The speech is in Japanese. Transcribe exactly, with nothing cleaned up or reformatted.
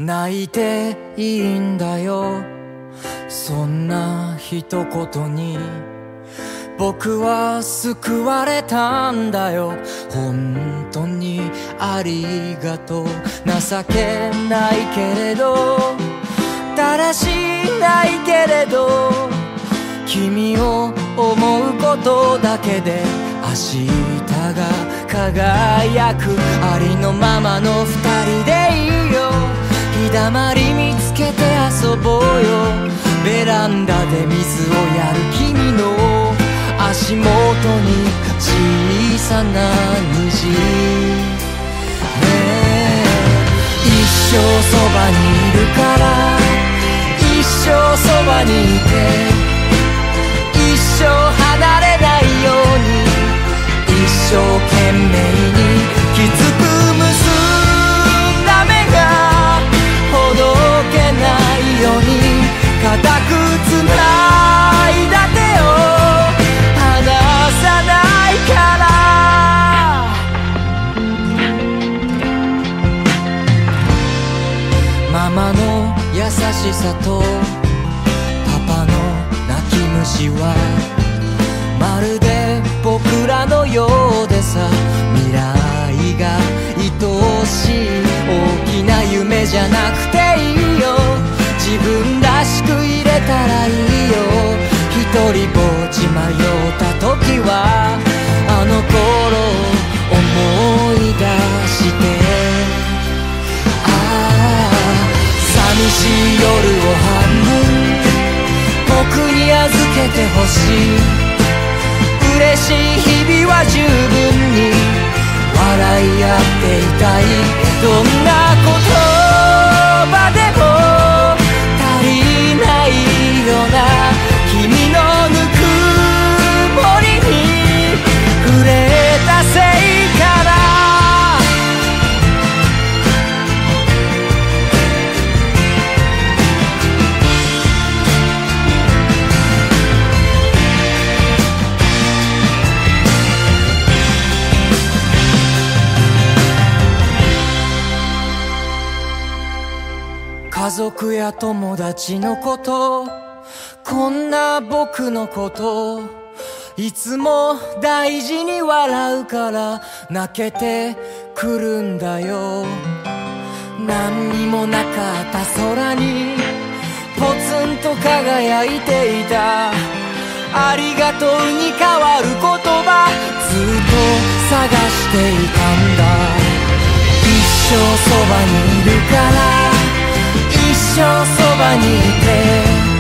泣いていいんだよ、そんな一言に僕は救われたんだよ。本当にありがとう。情けないけれど、だらしないけれど、君を思うことだけで明日が輝く。ありのままの二人でいいよ。日だまり見つけて遊ぼうよ。ベランダで水をやる君の足元に小さな虹、ねえ、一生そばにいるから、一生そばにいて、一生離れないように、一生懸命にきつく結んだ目がほどけないように固くつないだ手を離さないから。ママの優しさとパパの泣き虫はまるで僕らのようでさ、未来が愛しい大きな夢じゃなくていいよ。自分らしく入れたらいいよ。一人ぼっち迷った時はあの頃を思い出して、ああ寂しい夜を半分僕に預けてほしい。嬉しい日々は十分に笑い合っていたい。どんな言葉でも足りないような君のぬくもりに触れたせいから。家族や友達のこと、こんな僕のこと、いつも大事に笑うから泣けてくるんだよ。何にもなかった空にポツンと輝いていた。ありがとうに変わる言葉ずっと探していたんだ。一生そばにいるから、一生そばにいて